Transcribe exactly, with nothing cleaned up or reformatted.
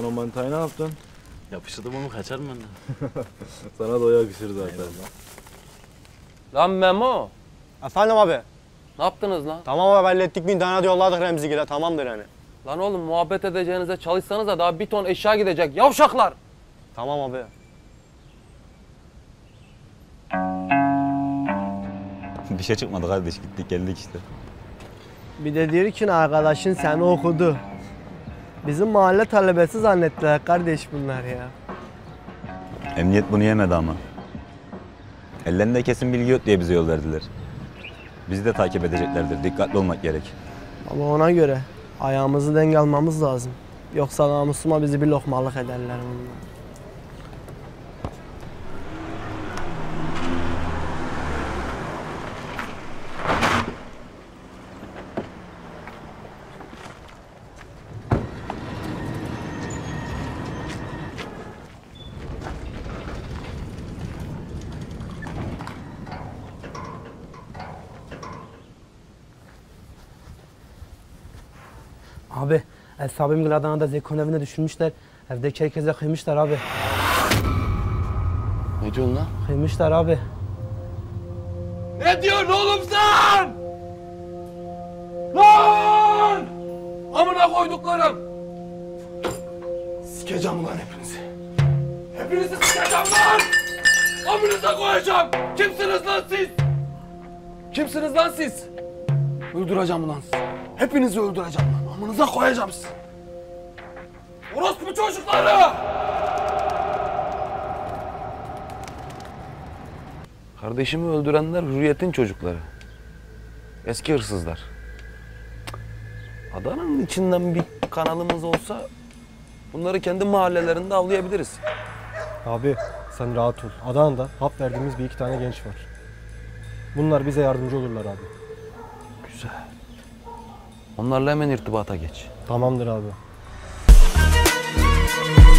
Sen o manitayı ne yaptın? Yapıştırdım onu, kaçar mı benden? Sana da o yakışır zaten. Lan Memo, Efendim abi. ne yaptınız lan? Tamam abi hallettik, bin tane de yolladık Remzigil'e, tamamdır yani. Lan oğlum muhabbet edeceğinize çalışsanız da daha bir ton eşya gidecek. Yavşaklar! Tamam abi. Bir şey çıkmadı kardeş, gittik geldik işte. Bir de diyor ki arkadaşın seni okudu. Bizim mahalle talebesi zannettiler kardeş bunlar ya. Emniyet bunu yemedi ama. Ellerinde kesin bilgi yok diye bize yol verdiler. Bizi de takip edeceklerdir, dikkatli olmak gerek. Ama ona göre ayağımızı denk almamız lazım. Yoksa namusuma bizi bir lokmalık ederler bunlar. Abi, Esabim Adana'da Zeko'nun evine düşürmüşler. Evdeki herkese kıymışlar abi. Ne diyorsun lan? Kıymışlar abi. Ne diyorsun oğlum sen? Lan! Amına koyduklarım! Sikeceğim ulan hepinizi. Hepinizi sikeceğim lan! Amınıza koyacağım! Kimsiniz lan siz? Kimsiniz lan siz? Öldüreceğim ulan sizi. Hepinizi öldüreceğim lan. Amınıza koyacağım sizi. Orospu çocukları! Kardeşimi öldürenler Hürriyet'in çocukları. Eski hırsızlar. Adana'nın içinden bir kanalımız olsa bunları kendi mahallelerinde avlayabiliriz. Abi sen rahat ol. Adana'da hap verdiğimiz bir iki tane genç var. Bunlar bize yardımcı olurlar abi. Güzel. Onlarla hemen irtibata geç. Tamamdır abi.